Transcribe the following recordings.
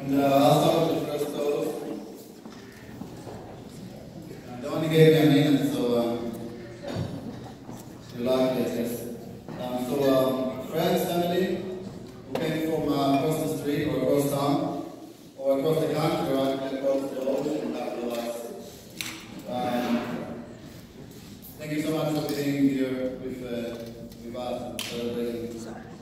And I'll start with the first toast. They only gave me a minute, so you like it, yes. Friends, family, who came from across the street or across town or across the country or across the ocean, capital us. Thank you so much for being here with us and celebrating.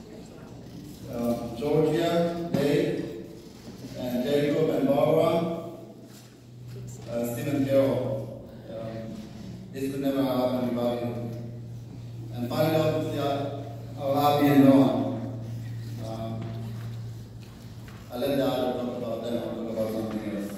Georgia, Dave, and Jacob and Barbara, Steve and Carol. This could never happen without you. And finally, obviously, our Abby and Noam. I'll let the other talk about them, I'll talk about something else.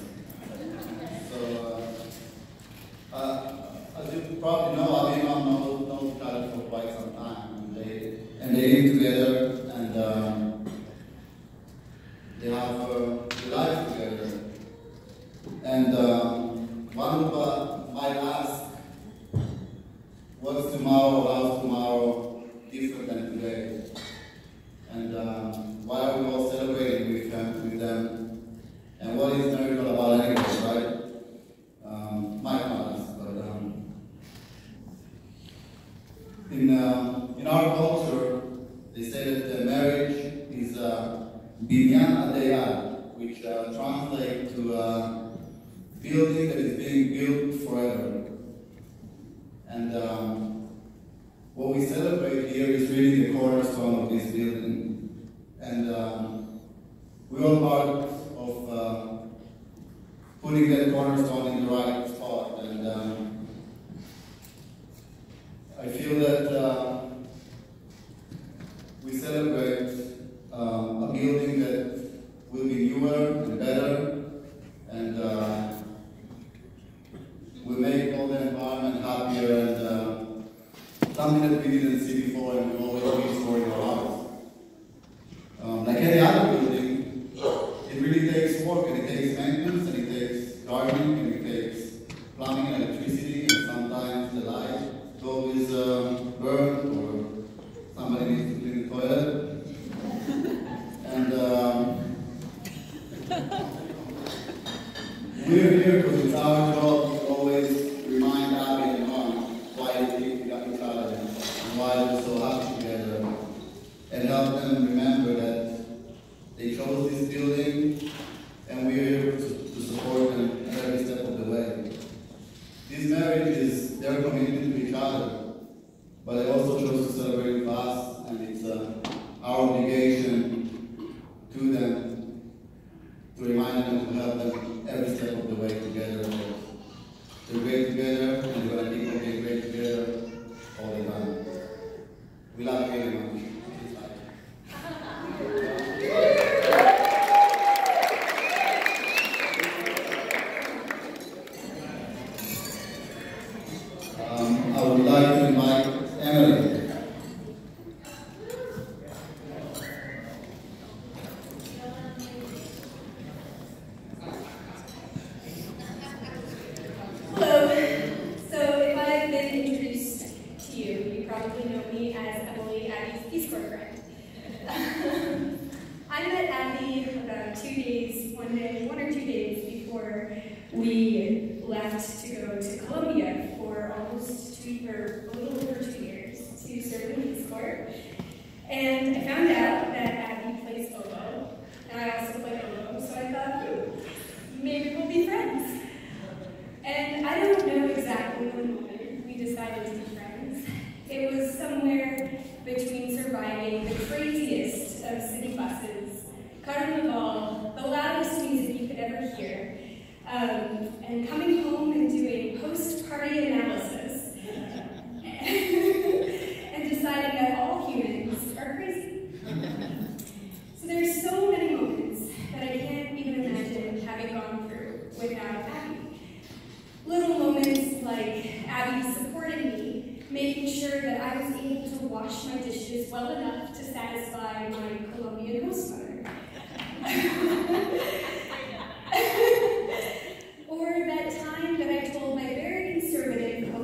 As you probably know, Abby and Noam know each other for quite some time. And they live together, and they have a life together. And one might ask, what's tomorrow, how's tomorrow different than today? And why are we all celebrating with them? And what is miracle about anything, right? Might not ask, but in our culture, they say that marriage is binyan adayad, which translates to a building that is being built forever. And what we celebrate here is really the cornerstone of this building. And we're all part of putting that cornerstone in the right spot. And I feel that we celebrate a building that will be newer and better, and will make all the environment happier, and something that we didn't see before and we always wish for in our lives. Like any other building, it really takes work, and it takes maintenance, and it takes gardening, and it takes plumbing and electricity, and sometimes the light bulb is burned, or somebody needs to clean the toilet. And we're here because it's our job to always remind Abby and Noam why they got each other and why they're so happy together, and help them remember that they chose this building and we're here to support them every step of the way. This marriage is their commitment to each other, but they also chose to celebrate with us, and it's our obligation to them to remind them and to help them every step of the way together. They're great together, and they're going to keep great together all the time. We love you very much. I would like to invite Emily. Hello. So if I've been introduced to you, you probably know me as Emily, Abby's Peace Corps friend. I met Abby about 2 days, one or 2 days before we left to go to Colombia for almost a little over 2 years to serve in the Peace Corps. And I found out that Abby plays oboe, and I also play oboe, so I thought, maybe we'll be friends. And I don't know exactly when we decided to be friends. It was somewhere between surviving the craziest of city buses, carnival, the loudest music you could ever hear, and coming home and doing post-party analysis, and deciding that all humans are crazy. So there's so many moments that I can't even imagine having gone through without Abby. Little moments like Abby supporting me, making sure that I was able to wash my dishes well enough to satisfy my Colombian host mother. Or that time that I told my very conservative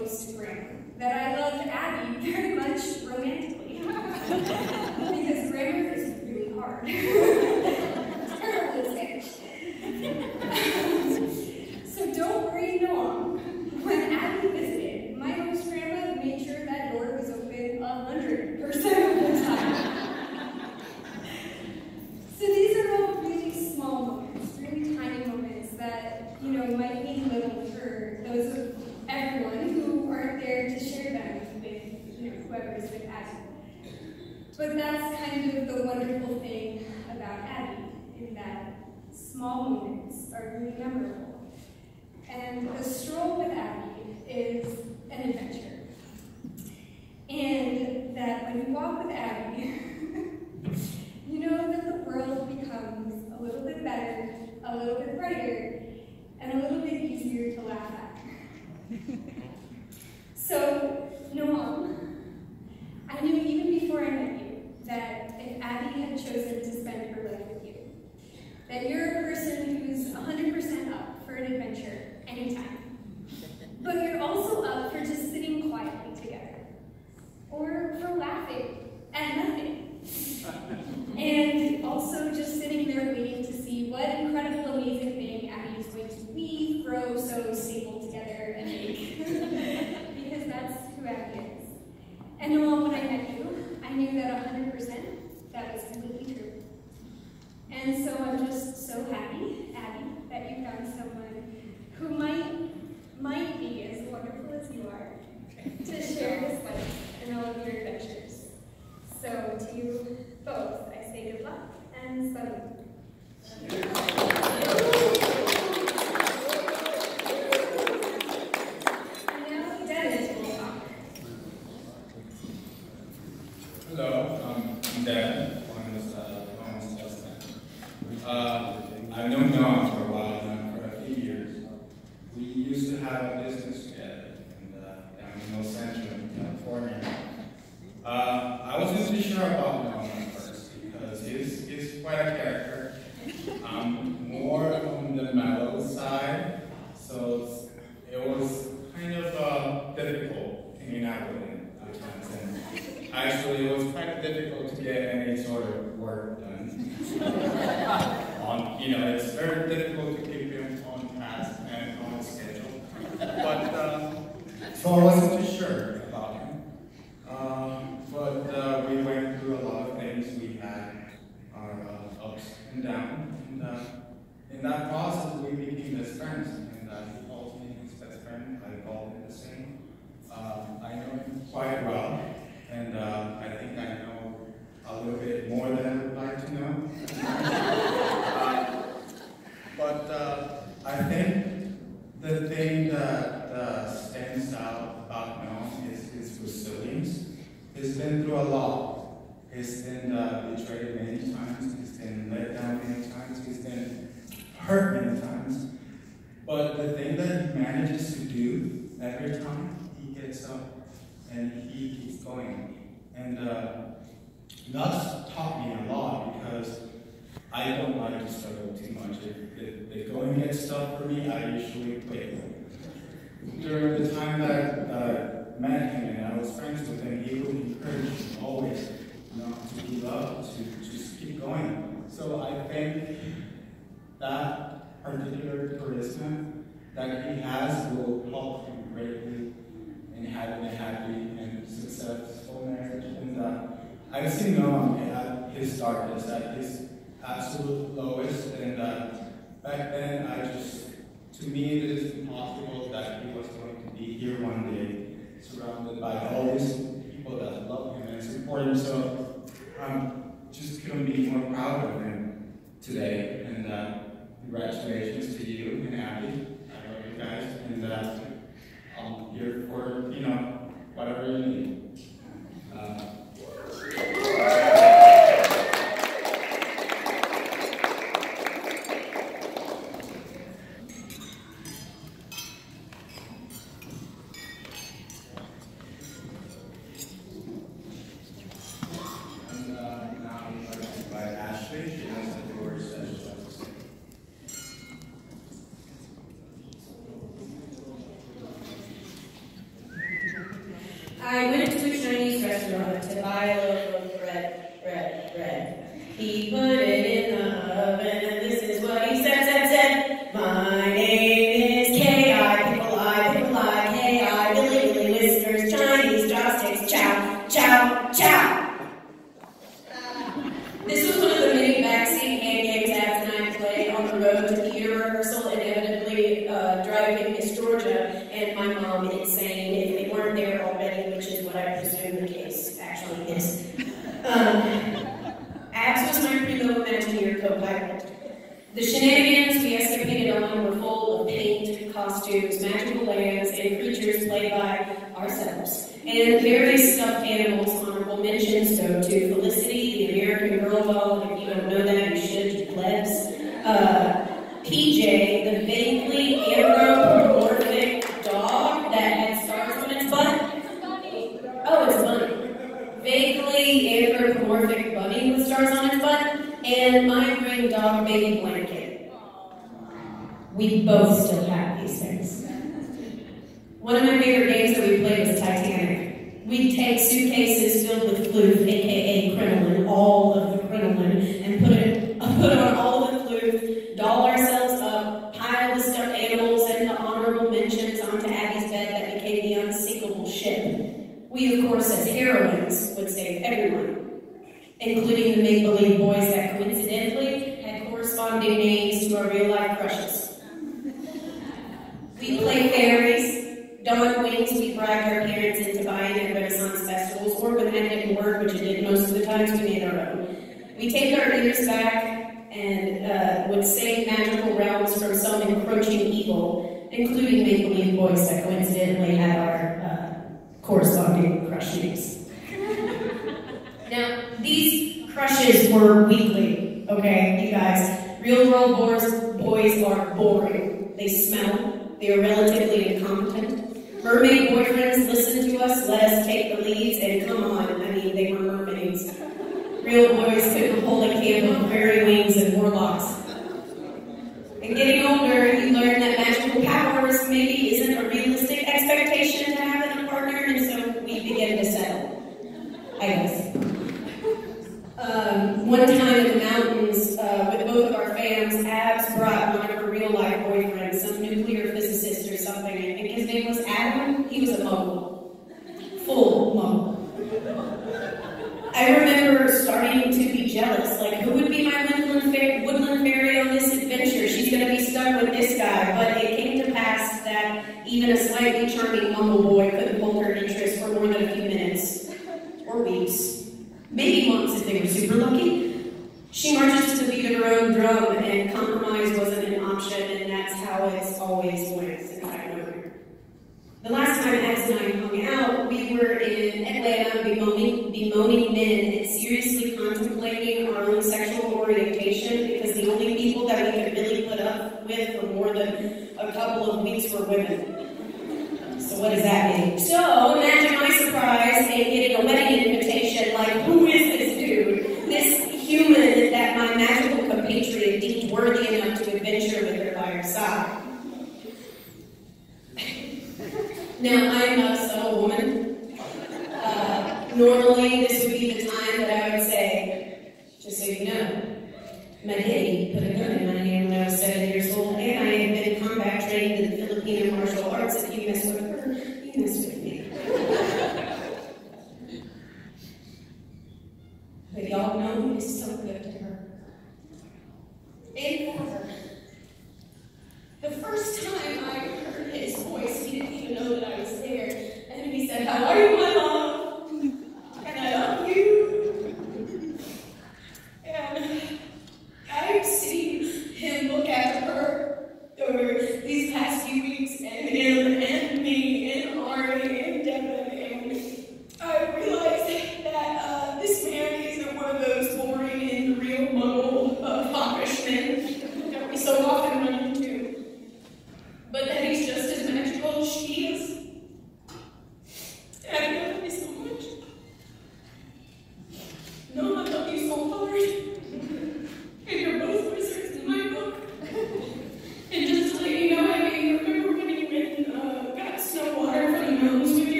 close to Grandma, that I love Abby very much romantically. Because grammar is really hard. Terrible at Spanish. So don't worry, Noam. When Abby visited, my host grandma made sure that door was open 100% of the time. So these are all really small moments, really tiny moments that, might mean little for those of everyone who aren't there to share them with, whoever is with Abby. But that's kind of the wonderful thing about Abby, in that small moments are really memorable. And a stroll with Abby is an adventure. And that when you walk with Abby, you know that the world becomes a little bit better, a little bit brighter, and a little bit easier to laugh at. So, Noam, I knew even before I met you that if Abby had chosen to spend her life with you, that you're a person who's 100% up for an adventure anytime. But you're also up for just sitting quietly together, or for laughing at nothing. And also just sitting there waiting to see what incredible, amazing thing Abby is going to weave, grow, sew, staple together, and make. Because that's who Abby is. And Noam, when I met you, I knew that 100% that was completely true. And so I'm just so happy, Abby, that you found someone who might be as wonderful as you are to share this life and all of your adventures. So to you both, I say good luck and salud. Now, Dennis will talk. Hello, I'm Dan. Noam's husband. I've known Noam for a while now, for a few years. We used to have a business together down in Los Angeles, California. I wasn't too sure about Noam at first because he's quite a character. More on the mellow side, so it was kind of difficult hanging out with him at times. And actually, it was kind of difficult to get any sort of work done. It's very difficult to keep him on task and on schedule. But so I wasn't too sure about him. But we went through a lot of things. We had our ups and downs. And in that process, we became best friends. And he calls me his best friend. I call him the same. I know him quite well. And I think I know a little bit more than I would like to know. But I think the thing that stands out about Noam is his resilience. He's been through a lot. He's been betrayed many times. He's been let down many times. He's been hurt many times. But the thing that he manages to do every time, he gets up and he keeps going. And that's taught me a lot because I don't like to struggle too much. If the going gets tough for me, I usually quit. During the time that I met him and I was friends with him, he would encourage me always to give up, to just keep going. So I think that particular charisma that he has will help him greatly in having a happy and successful marriage. And I've seen Noam at his darkest, at his absolute lowest, and back then to me it is impossible that he was going to be here one day surrounded by all these people that love him and support him. So just couldn't be more proud of him today. And congratulations to you and Abby. I love you guys, and I'm here for whatever you need. I went to a Chinese restaurant to buy a loaf of bread. He put it in the oven, and this is what he said. My name is K.I. Pickle I, K.I. Billy Whiskers, Chinese chopsticks, chow, chow, chow. This was one of the many backseat hand games Abs and I played on the road to theater rehearsal, inevitably driving Miss Georgia and my mom insane if they weren't there already, which is what I presume the case actually is. Abs was my primo Imagineer co-pilot. The shenanigans we escapaded on were full of paint, costumes, magical lands, and creatures played by ourselves. And various stuffed animals. Honorable mentions go to Felicity, the American Girl doll. If you don't know that, you should, you plebs. PJ, the vaguely anthropomorphic dog that had stars on its butt. Oh, it's a bunny. Vaguely anthropomorphic bunny with stars on its butt. And my green dog baby blanket. We both still have these things. One of my favorite games that we played was Titanic. We'd take suitcases filled with floof, aka crinoline, all of the crinoline, and put on all of the floof, doll ourselves up, pile the stuffed animals and the honorable mentions onto Abby's bed that became the unsinkable ship. We, of course, as heroines, would save everyone, including the make-believe boys that coincidentally had corresponding names to our real-life crushes. We played fairies. Dawn wings we bribed our parents into buying at Renaissance festivals, or when that didn't work, which it did most of the times, we made our own. We taped our ears back and would save magical realms from some encroaching evil, including make-believe boys that coincidentally had our corresponding crush names. Now, these crushes were weekly, okay, you guys. Real-world boys are boring. They smell. They are relatively incompetent. Mermaid boyfriends listened to us, let us take the leads, and come on, I mean, they were mermaids. Real boys couldn't hold a candle to fairy wings and warlocks. And getting older, you learn that magical powers maybe isn't a realistic expectation to have in a partner, and so we begin to settle, I guess. One time in the mountains, with both of our fams, Abs brought one of her real-life boyfriends, some nuclear physicist or something. I think his name was Adam. He was a muggle. Full muggle. I remember starting to be jealous. Like, who would be my woodland fairy on this adventure? She's going to be stuck with this guy. But it came to pass that even a slightly charming mumble boy couldn't hold her interest for more than a few minutes. Or weeks. Maybe months if they were super lucky. She marches to the beat of her own drum, and compromise wasn't an option, and that's how it's always went since I know her. The last time Abs and I hung out, we were in Atlanta bemoaning men and seriously contemplating our own sexual orientation because the only people that we could really put up with for more than a couple of weeks were women. So what does that mean? So imagine my surprise in getting a wedding invitation like, who is this dude? This human that my magical compatriot deemed worthy enough to adventure with her by her side. Now, I'm not a subtle woman. Normally, this would be the time that I would say, just so you know, my daddy put a gun in my hand when I was 7 years old, and I had been combat trained in the Filipino martial arts. If you mess with her, you mess with me. But y'all know he's so good to her. And for her. The first time I heard his voice, he didn't even know that I was there. And he said, "How are you, my love? And I love you." And I've seen him look after her over these past few weeks, and him and me